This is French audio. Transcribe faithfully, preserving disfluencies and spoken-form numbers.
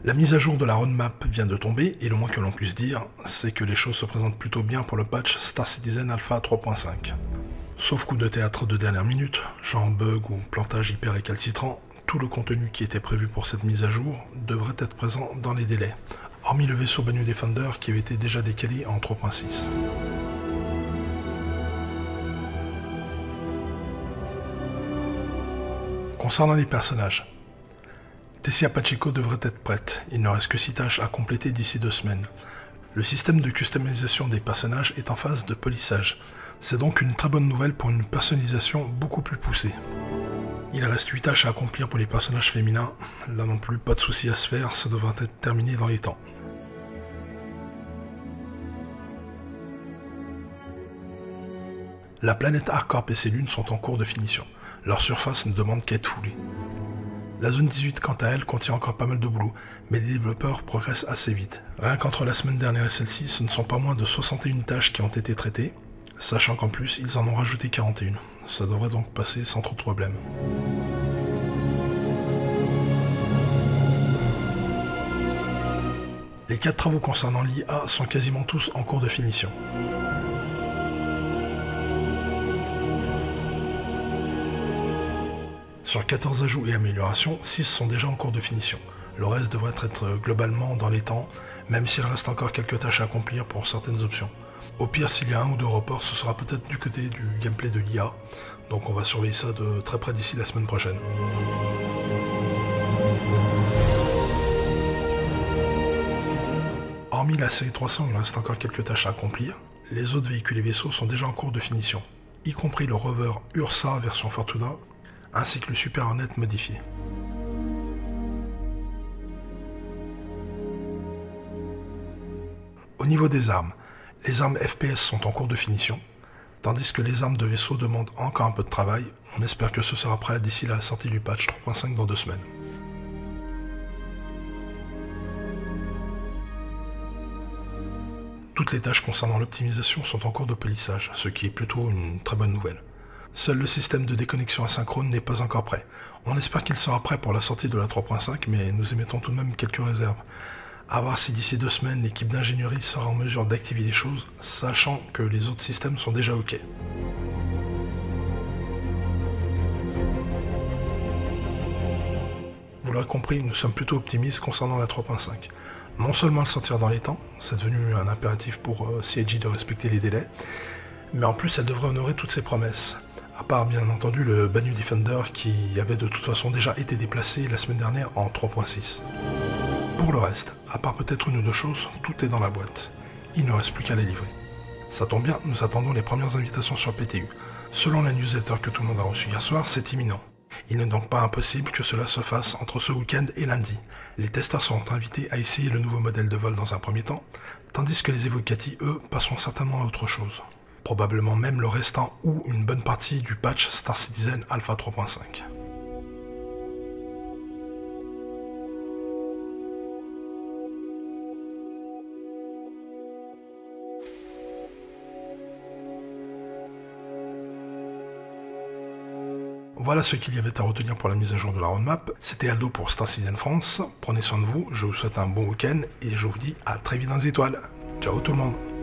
La mise à jour de la roadmap vient de tomber et le moins que l'on puisse dire, c'est que les choses se présentent plutôt bien pour le patch Star Citizen Alpha trois point cinq. Sauf coup de théâtre de dernière minute, genre bug ou plantage hyper récalcitrant, tout le contenu qui était prévu pour cette mise à jour devrait être présent dans les délais, hormis le vaisseau Banyu Defender qui avait été déjà décalé en trois point six. Concernant les personnages, Tessia Pacheco devrait être prête, il ne reste que six tâches à compléter d'ici deux semaines. Le système de customisation des personnages est en phase de polissage, c'est donc une très bonne nouvelle pour une personnalisation beaucoup plus poussée. Il reste huit tâches à accomplir pour les personnages féminins, là non plus pas de soucis à se faire, ça devrait être terminé dans les temps. La planète Arcorp et ses lunes sont en cours de finition, leur surface ne demande qu'à être foulée. La zone dix-huit, quant à elle, contient encore pas mal de boulot, mais les développeurs progressent assez vite. Rien qu'entre la semaine dernière et celle-ci, ce ne sont pas moins de soixante et une tâches qui ont été traitées, sachant qu'en plus, ils en ont rajouté quarante et une. Ça devrait donc passer sans trop de problèmes. Les quatre travaux concernant l'I A sont quasiment tous en cours de finition. Sur quatorze ajouts et améliorations, six sont déjà en cours de finition. Le reste devrait être globalement dans les temps, même s'il reste encore quelques tâches à accomplir pour certaines options. Au pire, s'il y a un ou deux reports, ce sera peut-être du côté du gameplay de l'I A, donc on va surveiller ça de très près d'ici la semaine prochaine. Hormis la série trois cents, il reste encore quelques tâches à accomplir. Les autres véhicules et vaisseaux sont déjà en cours de finition, y compris le rover Ursa version Fortuna, ainsi que le Super Hornet modifié. Au niveau des armes, les armes F P S sont en cours de finition, tandis que les armes de vaisseau demandent encore un peu de travail. On espère que ce sera prêt d'ici la sortie du patch trois point cinq dans deux semaines. Toutes les tâches concernant l'optimisation sont en cours de polissage, ce qui est plutôt une très bonne nouvelle. Seul le système de déconnexion asynchrone n'est pas encore prêt. On espère qu'il sera prêt pour la sortie de la trois point cinq, mais nous émettons tout de même quelques réserves. À voir si d'ici deux semaines, l'équipe d'ingénierie sera en mesure d'activer les choses, sachant que les autres systèmes sont déjà OK. Vous l'aurez compris, nous sommes plutôt optimistes concernant la trois point cinq. Non seulement le sortir dans les temps, c'est devenu un impératif pour euh, C I G de respecter les délais, mais en plus elle devrait honorer toutes ses promesses. À part bien entendu le Banyu Defender qui avait de toute façon déjà été déplacé la semaine dernière en trois point six. Pour le reste, à part peut-être une ou deux choses, tout est dans la boîte. Il ne reste plus qu'à les livrer. Ça tombe bien, nous attendons les premières invitations sur P T U. Selon la newsletter que tout le monde a reçue hier soir, c'est imminent. Il n'est donc pas impossible que cela se fasse entre ce week-end et lundi. Les testeurs seront invités à essayer le nouveau modèle de vol dans un premier temps, tandis que les Evocati, eux, passeront certainement à autre chose. Probablement même le restant ou une bonne partie du patch Star Citizen Alpha trois point cinq. Voilà ce qu'il y avait à retenir pour la mise à jour de la roadmap. C'était Aldo pour Star Citizen France. Prenez soin de vous, je vous souhaite un bon week-end et je vous dis à très vite dans les étoiles. Ciao tout le monde.